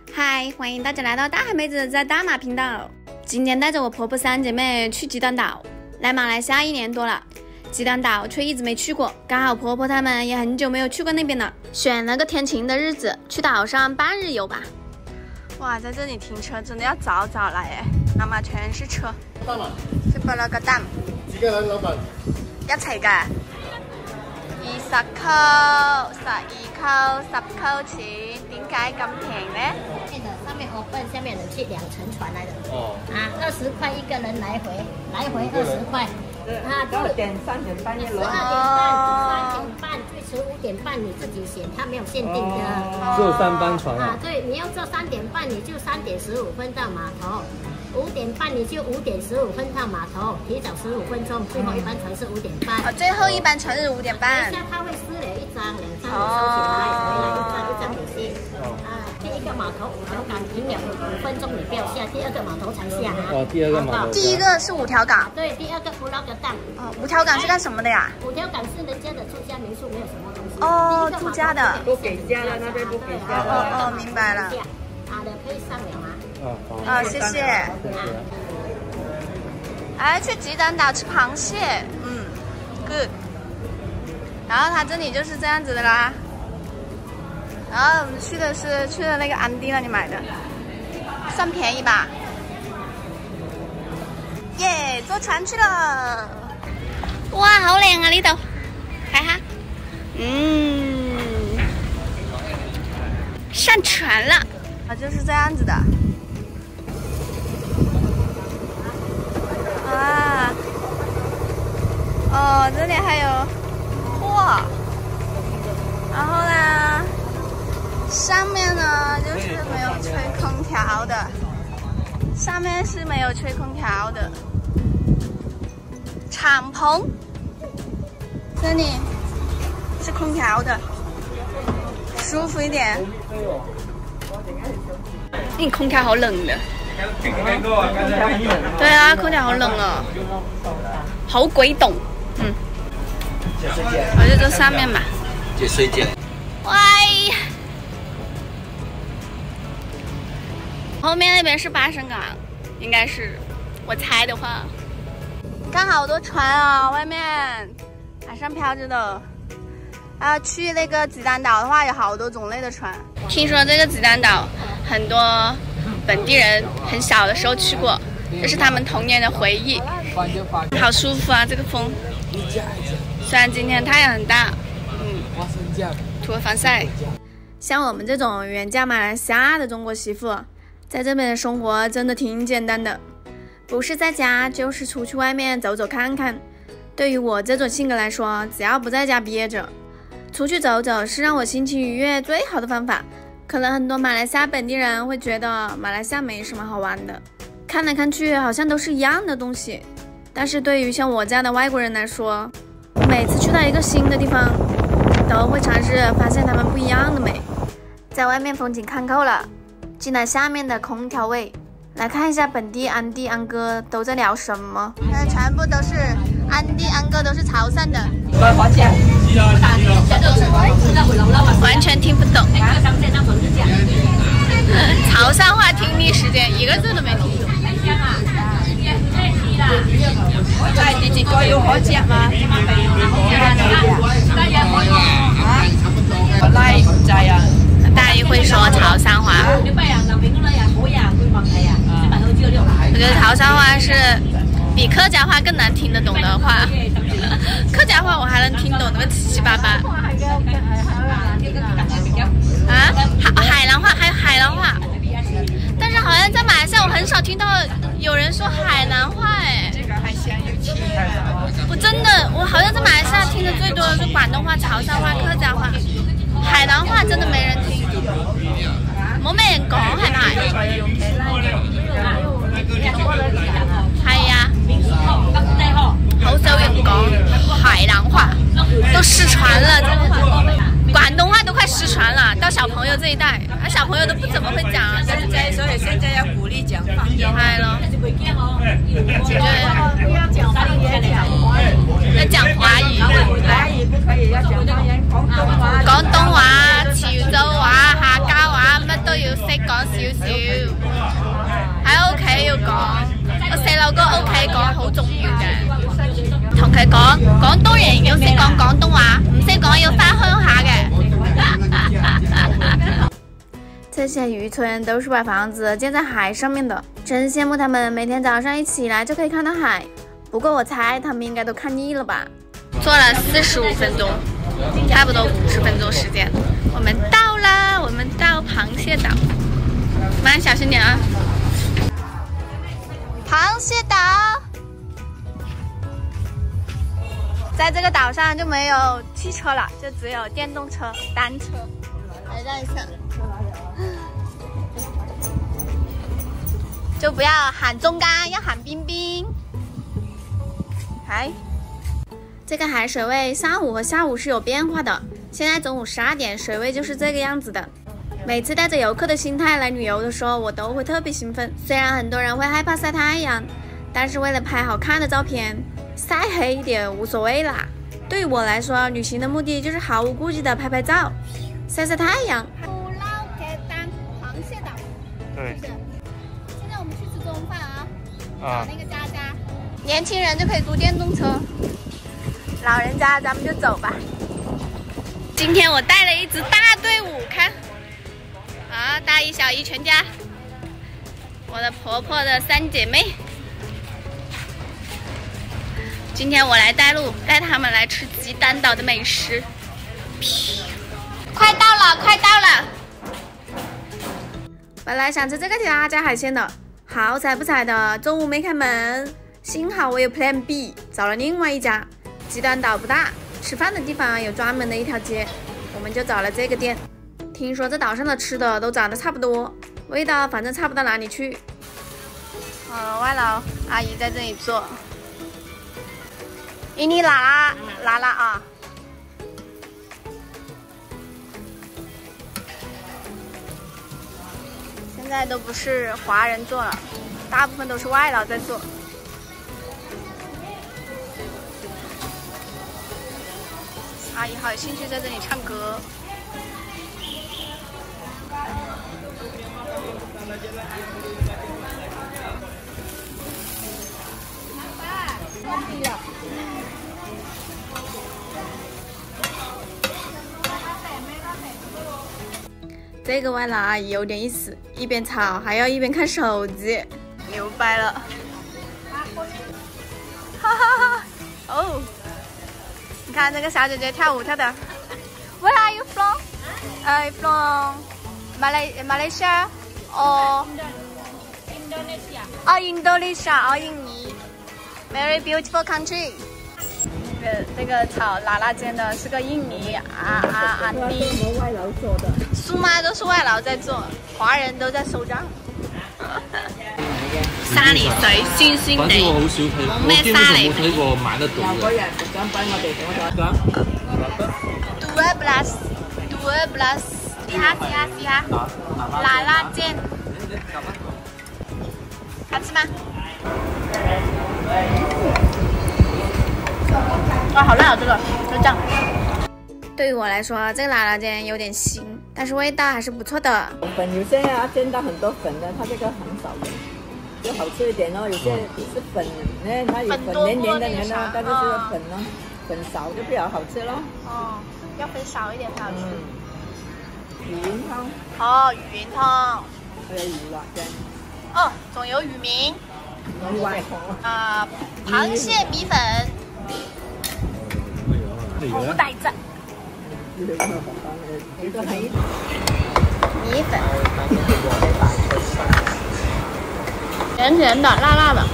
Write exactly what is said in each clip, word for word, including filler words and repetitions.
嗨，欢迎大家来到大海妹子在大马频道。今天带着我婆婆三姐妹去鸡蛋岛。来马来西亚一年多了，鸡蛋岛却一直没去过。刚好婆婆他们也很久没有去过那边了，选了个天晴的日子去岛上半日游吧。哇，在这里停车真的要早早来哎，那么全是车。 到了， 去包了个蛋。 几个人，老板？ 一齊㗎。二十扣、十二扣、十扣錢，點解咁平呢？ 上面open，下面冷氣兩層傳來的。 哦。 啊，二十塊一個人來回，來回二十塊。啊， 二點三點半一輪。 十二點半、三點半，最遲五點半你自己選，它沒有限定的。 只有三班船啊。 啊，對，你要做三點半，你就三點十五分到碼頭。五點半你就五點十五分到碼頭，提早十五分鐘，最後一班船是五點半。 哦，最後一班船是五點半。 等一下他會撕了一張，兩張你收起來，回來一張一張你先。啊，第一個碼頭五條港停了五分鐘，你不要下，第二個碼頭才下啊。 哦，第二個碼頭。 第一個是五條港。 對，第二個葡萄個檔。 哦，五條港是幹什麼的呀？ 五條港是人家的住家民宿，沒有什麼東西。 哦，住家的。 不給家的那邊不給家的。 哦哦，明白了。 好的，可以上了嗎？ 啊，好。 啊，謝謝。哎，去雞蛋島吃螃蟹，嗯 ，good。然後它這裡就是這樣子的啦。然後我們去的是去的那個安迪那裡買的，算便宜吧。耶，坐船去了。哇，好靚啊呢度，睇下。嗯，上船了。啊，就是這樣子的。啊，哦，這裡還有貨，然後呢，上面呢就是沒有吹空調的，上面是沒有吹空調的，敞篷，這裡是空調的，舒服一點。那空調好冷的。對啊，空調好冷啊，好鬼凍。嗯，我就坐上面吧。 借睡覺。 喂，後面那邊是巴生港，應該是，我猜的話。看好多船啊，外面海上飄着的。啊，去那個雞蛋島的話，有好多種類的船。聽說這個雞蛋島很多本地人很小的時候去過，這是他們童年的回憶。好舒服啊，這個風。雖然今天太陽很大，嗯，塗了防曬。像我們這種遠嫁馬來西亞的中國媳婦，在這邊的生活真的挺簡單的，不是在家就是出去外面走走看看。對於我這種性格來說，只要不在家憋着，出去走走是讓我心情愉悅最好的方法。可能很多馬來西亞本地人會覺得馬來西亞沒什麼好玩的，看來看去好像都是一樣的東西。但是對於像我這樣的外國人來說，每次去到一個新的地方，都會嘗試發現他們不一樣的美。在外面風景看夠了，進來下面的空調位，來看一下本地安迪安哥都在聊什麼。那全部都是安迪安哥，都是潮汕的。完全聽不懂。潮汕話聽力時間一個字都沒聽懂。 在第幾個要開節嗎？拉唔制啊！ 大姨會說潮汕話。我覺得潮汕話是比客家話更難聽得懂的話。客家話我還能聽懂那麼七七八八。啊，海海南話還有海南話，但是好像在馬來西亞我很少聽到有人說海南話哎。我真的，我好像在馬來西亞聽的最多的是廣東話、潮汕話、客家話，海南話真的沒人聽，冇咩人講係咪？係呀，好少人講海南話，都失傳了，真的。廣東話都快失傳了，到小朋友這一代，啊，小朋友都不怎麼會講啊。 現在所以現在要鼓勵講方言。 係咯，對， 要講方言講。 要講華語。 華語不可以，要講方言，廣東話。 廣東話、潮州話、客家話乜都要識講少少，喺屋企要講。我細路哥屋企講好重要嘅，同佢講廣東人要識講廣東話，唔識講要翻鄉下嘅。这些漁村都是把房子建在海上面的，真羡慕他们每天早上一起来就可以看到海。不过我猜他们应该都看腻了吧。坐了四十五分钟，差不多五十分钟时间，我们到了，我们到螃蟹岛。妈，小心点啊！螃蟹岛，在这个岛上就没有汽车了，就只有电动车、单车。来让一下，就不要喊中干，要喊冰冰。海，这个海水位上午和下午是有变化的。现在中午十二点，水位就是这个样子的。每次带着游客的心态来旅游的时候，我都会特别兴奋。虽然很多人会害怕晒太阳，但是为了拍好看的照片，晒黑一点无所谓啦。对于我来说，旅行的目的就是毫无顾忌的拍拍照。晒晒太阳。捕捞给当螃蟹岛。对。现在我们去吃中饭啊。啊。找那个佳佳。年轻人就可以租电动车，老人家咱们就走吧。今天我带了一支大队伍，看。啊，大姨、小姨全家。我的婆婆的三姐妹。今天我来带路，带他们来吃鸡蛋岛的美食。快到了，快到了！本来想吃这个家家海鲜的，好彩不彩的，中午没开门。幸好我有 Plan B， 找了另外一家。鸡蛋岛不大，吃饭的地方有专门的一条街，我们就找了这个店。听说这岛上的吃的都长得差不多，味道反正差不到哪里去。呃，外劳阿姨在这里做。印尼拉拉拉拉啊！现在都不是华人做了，大部分都是外劳在做。阿姨好有兴趣在这里唱歌。这个外劳阿姨有点意思，一边炒还要一边看手机，牛掰了！哈哈哈！哦，你看这个小姐姐跳舞跳的。Where are you from? Uh, from Malay Malaysia or Indonesia? Oh, Indonesia, 哦，印尼。Very beautiful country. 这个这个炒辣辣煎的是个印尼啊啊啊弟， 外劳做的， 苏妈都是外劳在做，华人都在收账。沙梨水酸酸地， 反正我好少睇，我基本上冇睇過買得到嘅。 嗰日特登俾我哋講咗。 Dua belas, dua belas， 試下試下試下，辣辣煎，好吃嗎？哇，好辣哦！这个就这样。对于我来说，这个辣辣煎有点腥，但是味道还是不错的。 粉有些啊煎到很多粉的，它这个很少的，就好吃一点哦。有些是粉，呢，它有粉黏黏的，黏的，但是这个粉呢，粉少就比较好吃咯。 哦，要粉少一点才好吃。 魚丸湯。 哦，魚丸湯。 還有魚滑嘅。 哦，仲有魚面。 魚滑。 啊，螃蟹米粉。好大隻。 呢個係米粉，甜甜的，辣辣的。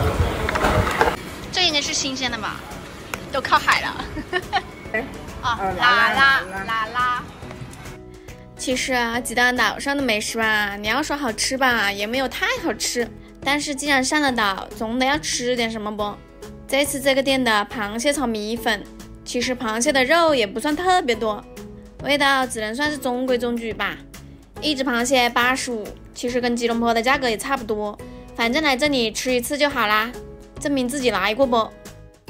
这应该是新鲜的吧？都靠海了。啊，辣辣辣辣。其实啊，鸡蛋岛上的美食吧，你要说好吃吧，也没有太好吃。但是既然上了岛，总得要吃点什么不？这次这个店的螃蟹炒米粉。其实螃蟹的肉也不算特别多，味道只能算是中规中矩吧。一只螃蟹八十五，其实跟吉隆坡的价格也差不多。反正来这里吃一次就好啦，证明自己来过不。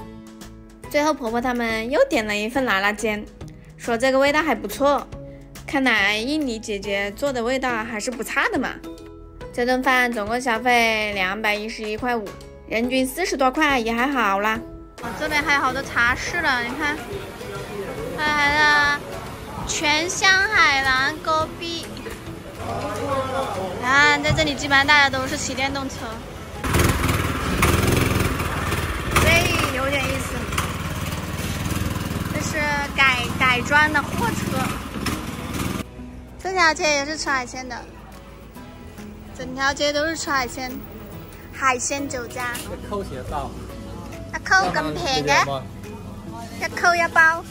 最后婆婆他们又点了一份辣辣煎，说这个味道还不错， 看来印尼姐姐做的味道还是不差的嘛。这顿饭总共消费两百一十一块五，人均四十多块也还好啦。这边还有好多茶室了，你看，还有全香海蓝戈壁。看，在这里基本上大家都是骑电动车，这有点意思。这是改改装的货车。这条街也是吃海鲜的，整条街都是吃海鲜，海鲜酒家。 扣錢包， 一扣咁平嘅，一扣一包，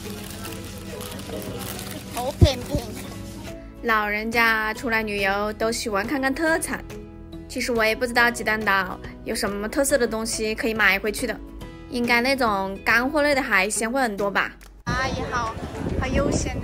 好平平。老人家出来旅游都喜欢看看特产。其实我也不知道鸡蛋岛有什么特色的东西可以买回去的，应该那种干货类的海鲜会很多吧。阿姨好，好悠闲的。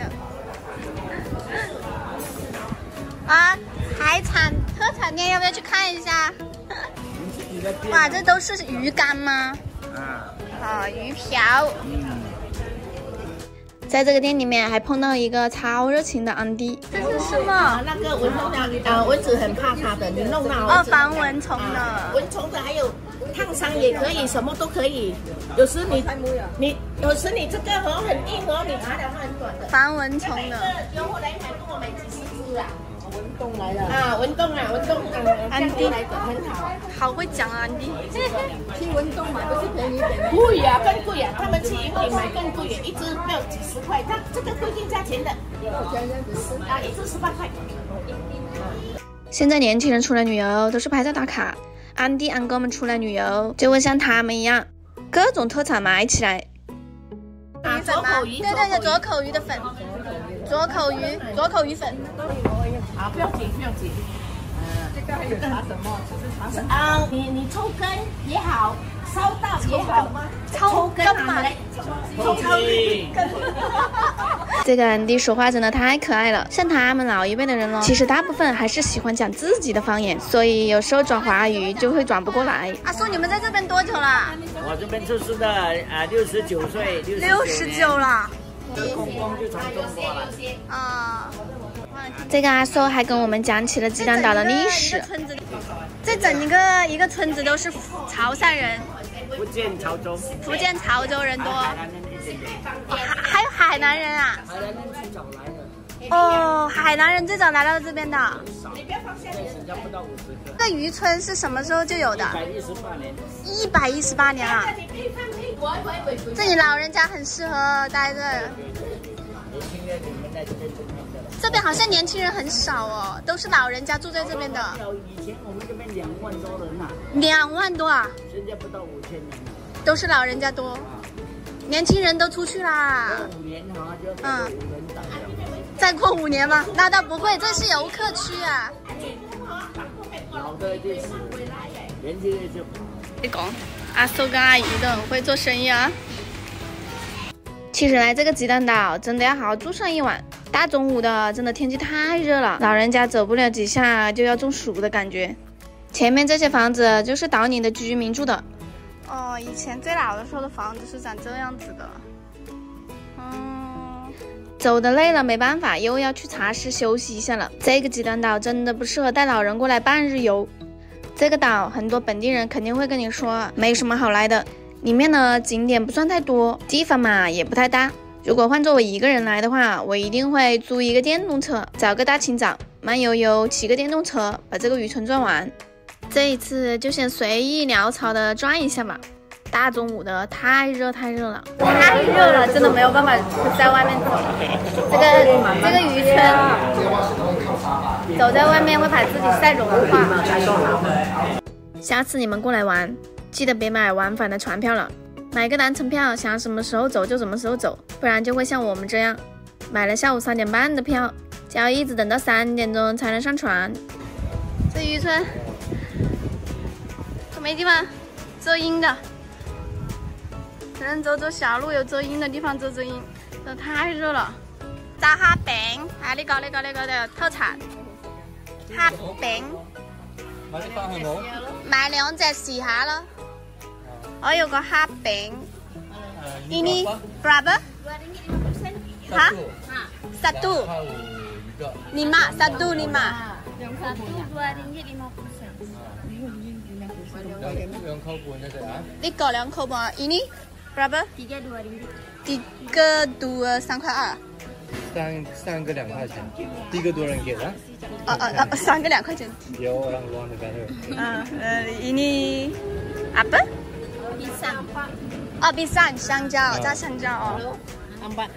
啊，海产特产店要不要去看一下？哇，这都是鱼干吗？啊，啊，鱼条。嗯。在这个店里面还碰到一个超热情的安迪。这是什么？ 那个蚊虫的，呃，蚊子很怕它的，你弄到哦，防蚊虫的。 蚊虫的还有烫伤也可以，什么都可以。有时你你有时你这个哦很硬哦，你擦了它很短的。 防蚊虫的。 有后来买跟我买几十只啊。 蚊洞来了啊，蚊洞啊，蚊洞，安迪来的很好， 好会讲啊，安迪。 去蚊洞买不是便宜一点？ 贵呀，更贵呀，他们去云顶买更贵，一只要几十块，它这个规定价钱的，啊，一只十八块。 现在年轻人出来旅游都是拍照打卡，安迪安哥们出来旅游就会像他们一样，各种特产买起来。 啊，左口鱼， 对对对，左口鱼的粉，左口鱼，左口鱼粉。 好，不要紧，不要紧。 这个还有查什么？只是查什么？ 啊，你你抽根也好，烧到也好， 抽根嘛， 抽根。 这个安迪说话真的太可爱了，像他们老一辈的人咯，其实大部分还是喜欢讲自己的方言，所以有时候转华语就会转不过来。阿叔，你们在这边多久了？ 我这边出世的啊，六十九岁， 六十九了。 公公就从中国了。 啊。这个阿叔还跟我们讲起了鸡蛋岛的历史。这整个一个村子都是潮汕人。 福建潮州。 福建潮州人多。还还有海南人啊。 海南人最早来的。 哦，海南人最早来到这边的。 新加坡到五十个。 这渔村是什么时候就有的？ 一百一十八年。 一百一十八年啊！这里老人家很适合待着。 年轻人你们在这边种的。 这边好像年轻人很少哦，都是老人家住在这边的。 以前我们这边两万多人呐。 两万多啊！ 现在不到五千人了。 都是老人家多，年轻人都出去啦。 五年哈就嗯。再过五年吗？那倒不会，这是游客区啊。 老的就是年轻人就。 你讲，阿叔跟阿姨都很会做生意啊。其实来这个鸡蛋岛真的要好好住上一晚。大中午的，真的天气太热了，老人家走不了几下就要中暑的感觉。前面这些房子就是岛里的居民住的。哦，以前最老的时候的房子是长这样子的。嗯，走的累了没办法，又要去茶室休息一下了。这个鸡蛋岛真的不适合带老人过来半日游。这个岛很多本地人肯定会跟你说没什么好来的，里面呢景点不算太多，地方嘛也不太大。如果换作我一个人来的话，我一定会租一个电动车，找个大清早，慢悠悠骑个电动车，把这个渔村转完。这一次就先随意潦草的转一下吧。大中午的，太热太热了，太热了，真的没有办法在外面走。这个这个渔村，走在外面会把自己晒融化。下次你们过来玩，记得别买往返的船票了。买个单程票，想什么时候走就什么时候走，不然就会像我们这样，买了下午三点半的票，就要一直等到三点钟才能上船。这渔村都没地方遮阴的，只能走走小路，有遮阴的地方遮遮阴。这太热了。炸蝦餅，啊呢個呢個呢個嘅特產蝦餅。 買啲翻去冇？ 買兩隻試下咯。我有個蝦餅，ini berapa? Hah? Satu. 个。 lima satu lima. Yang yang kau punya saya. Tiga两口吧，ini berapa? Tiga dua ringgit. Tiga dua 三块二。 三三个两块钱，第一个多人给的。 哦哦哦，三个两块钱。 有 orang luar negara. Ah, uh, ini apa? Pisang. Oh, pisang 香蕉，加香蕉哦。 Empat.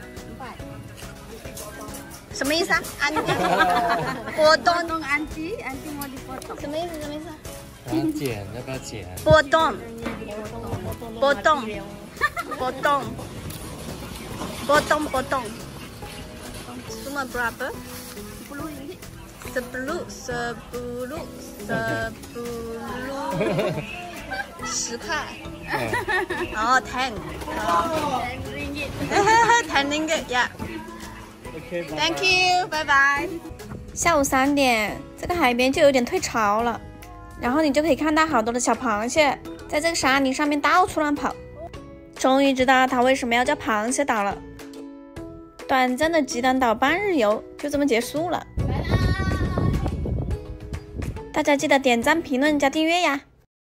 什么意思啊？安迪，波动 Potong anti, anti mau dipotong. 什么意思？什么意思？ 啊，剪要不要剪？ 波动，波动，波动，波动，波动。Semua berapa? Sepuluh, sepuluh, sepuluh, 十块。哦 ，ten， Ten ringgit. ten ringgit， yeah。 OK， Thank you， 拜拜。下午三点，这个海边就有点退潮了，然后你就可以看到好多的小螃蟹在这个沙泥上面到处乱跑。终于知道它为什么要叫螃蟹岛了。短暂的吉丹岛半日游就这么结束了。大家记得点赞、评论、加订阅呀！